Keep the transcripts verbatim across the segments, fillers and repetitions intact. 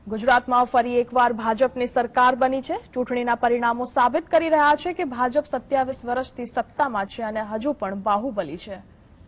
ગુજરાતમાં ફરી એકવાર ભાજપની સરકાર બની છે। ચૂંટણીના પરિણામો સાબિત કરી રહ્યા છે કે ભાજપ સત્યાવીસ વર્ષથી સત્તામાં છે અને હજુ પણ બાહુબલી છે।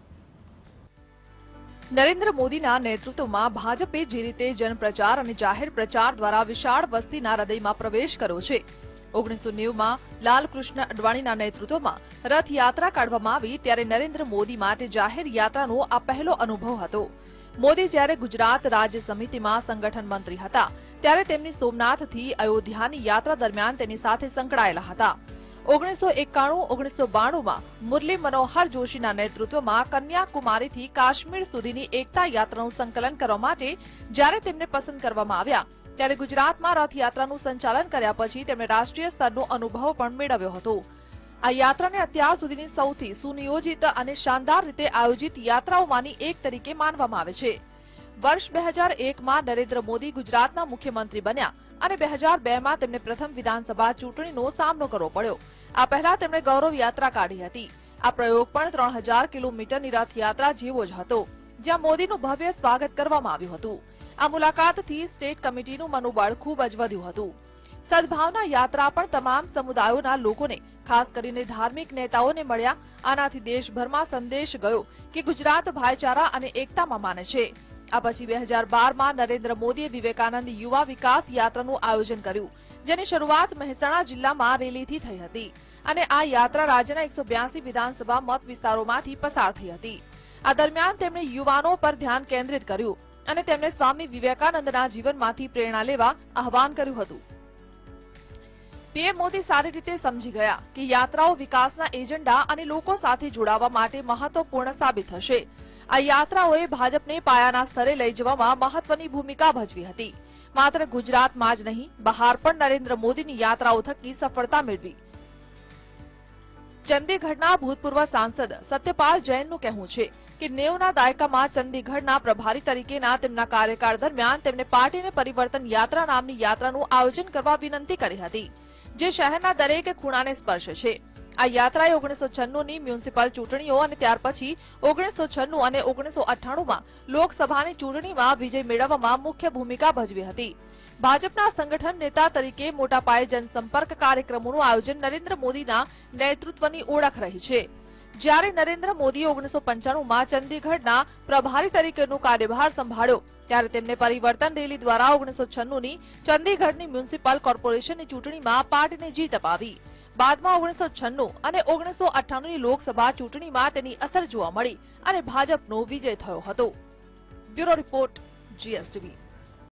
નરેન્દ્ર મોદીના નેતૃત્વમાં ભાજપે જે રીતે જનપ્રચાર અને જાહેર પ્રચાર દ્વારા વિશાળ વસ્તીના હૃદયમાં પ્રવેશ કર્યો છે। ઓગણીસો નેવુંમાં લાલકૃષ્ણ અડવાણીના નેતૃત્વમાં રથયાત્રા કાઢવામાં આવી ત્યારે નરેન્દ્ર મોદી માટે જાહેર યાત્રાનો આ પહેલો અનુભવ હતો। મોદી જ્યારે ગુજરાત રાજ્ય સમિતિમાં સંગઠન મંત્રી હતા ત્યારે તેમની સોમનાથથી અયોધ્યાની યાત્રા દરમિયાન તેની સાથે સંકળાયેલા હતા। ઓગણીસો એકાણું ઓગણીસો બાણુંમાં મુરલી મનોહર જોશીના નેતૃત્વમાં કન્યાકુમારીથી કાશ્મીર સુધીની એકતા યાત્રાનું સંકલન કરવા માટે જ્યારે તેમને પસંદ કરવામાં આવ્યા ત્યારે ગુજરાતમાં રથયાત્રાનું સંચાલન કર્યા પછી તેમણે રાષ્ટ્રીય સ્તરનો અનુભવ પણ મેળવ્યો હતો। આ યાત્રાને અત્યાર સુધીની સૌથી સુનિયોજિત અને શાનદાર રીતે આયોજિત યાત્રાઓમાંની એક તરીકે માનવામાં આવે છે। વર્ષ બે હજાર એકમાં નરેન્દ્ર મોદી ગુજરાતના મુખ્યમંત્રી બન્યા અને બે હજાર બેમાં તેમને પ્રથમ વિધાનસભા ચૂંટણીનો સામનો કરવો પડ્યો। આ પહેલા તેમણે ગૌરવ યાત્રા કાઢી હતી। આ પ્રયોગ પણ ત્રણ હજાર કિલોમીટરની રથયાત્રા જેવો જ હતો જ્યાં મોદીનું ભવ્ય સ્વાગત કરવામાં આવ્યું હતું। આ મુલાકાતથી સ્ટેટ કમિટીનું મનોબળ ખૂબ જ વધ્યું હતું। સદભાવના યાત્રા પણ તમામ સમુદાયોના લોકોને ખાસ કરીને ધાર્મિક નેતાઓને મળ્યા। આનાથી દેશભરમાં સંદેશ ગયો કે ગુજરાત ભાઈચારા અને એકતામાં માને છે। આ પછી બે હજાર બારમાં નરેન્દ્ર મોદીએ વિવેકાનંદ યુવા વિકાસ યાત્રાનું આયોજન કર્યું જેની શરૂઆત મહેસાણા જિલ્લામાં રેલીથી થઈ હતી અને આ યાત્રા રાજ્યના એકસો બ્યાસી વિધાનસભા મત વિસ્તારોમાંથી પસાર થઈ હતી। આ દરમિયાન તેમણે યુવાનો પર ધ્યાન કેન્દ્રિત કર્યું અને તેમણે સ્વામી વિવેકાનંદના જીવનમાંથી પ્રેરણા લેવા આહવાન કર્યું હતું। પીએમ મોદી સારી રીતે સમજી ગયા કે યાત્રાઓ વિકાસના એજન્ડા અને લોકો સાથે જોડાવા માટે મહત્વપૂર્ણ સાબિત થશે। આ યાત્રાઓએ ભાજપને પાયાના સ્તરે લઈ જવામાં મહત્વની ભૂમિકા ભજવી હતી। માત્ર ગુજરાતમાં જ નહીં બહાર પણ નરેન્દ્ર મોદીની યાત્રાઓ થકી સફળતા મેળવી। ચંદીગઢના ભૂતપૂર્વ સાંસદ સત્યપાલ જૈનનું કહેવું છે કે નેવુંના દાયકામાં ચંદીગઢના પ્રભારી તરીકેના તેમના કાર્યકાળ દરમિયાન તેમણે પાર્ટીને પરિવર્તન યાત્રા નામની યાત્રાનું આયોજન કરવા વિનંતી કરી હતી જે શહેરના દરેક ખૂણાને સ્પર્શે છે। આ યાત્રાએ ઓગણીસો છન્નુંની મ્યુનિસિપલ ચૂંટણીઓ અને ત્યાર પછી ઓગણીસો છન્નું અને ઓગણીસો અઠ્ઠાણુંમાં લોકસભાની ચૂંટણીમાં વિજય મેળવવામાં મુખ્ય ભૂમિકા ભજવી હતી। ભાજપના સંગઠન નેતા તરીકે મોટા પાયે જનસંપર્ક કાર્યક્રમોનું આયોજન નરેન્દ્ર મોદીના નેતૃત્વની ઓળખ રહી છે। જ્યારે નરેન્દ્ર મોદીએ ઓગણીસો પંચાણુંમાં ચંદીગઢના પ્રભારી તરીકેનો કાર્યભાર સંભાળ્યો ત્યારે તેમને પરિવર્તન રેલી દ્વારા ઓગણીસો છન્નુંની ચંદીગઢની મ્યુનિસિપલ કોર્પોરેશનની ચૂંટણીમાં પાર્ટીને જીત અપાવી। બાદમાં ઓગણીસો છન્નું અને ઓગણીસો અઠ્ઠાણુંની લોકસભા ચૂંટણીમાં તેની અસર જોવા મળી અને ભાજપનો વિજય થયો હતો। Bureau report GSTV.